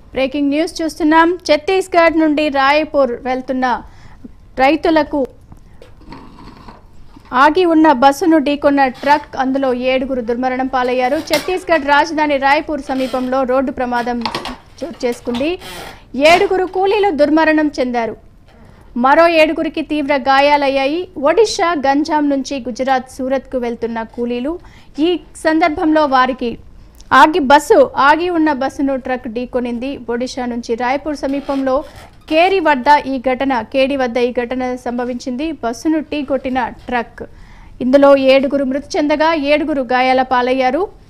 Breaking news చూస్తున్నాం. ఛత్తీస్గఢ్ నుండి రాయ్పూర్ వెళ్తున్న రైతులకు ఆగి ఉన్న బస్సును ఢీకొన్న ట్రక్, అందులో 7గురు దుర్మరణం పాలయ్యారు. ఛత్తీస్గఢ్ రాజధాని రాయ్పూర్ సమీపంలో రోడ్డు ప్రమాదం చోటు చేసుకుంది. 7గురు కూలీలు దుర్మరణం చెందారు. మరో 7గురికి తీవ్ర గాయాలయ్యాయి. ఒడిషా గంజాం నుంచి గుజరాత్ సూరత్కు వెళ్తున్న కూలీలు. ఈ సందర్భంలో వారికి ఆగి ఉన్న బస్సును ట్రక్ ఢీకొనింది. ఒడిషా నుంచి రాయ్పూర్ సమీపంలో కేడి వద్ద ఈ ఘటన సంభవించింది. బస్సును ఢీకొట్టిన ట్రక్, ఇందులో 7గురు మృతి చెందగా 7గురు గాయాల పాలయ్యారు.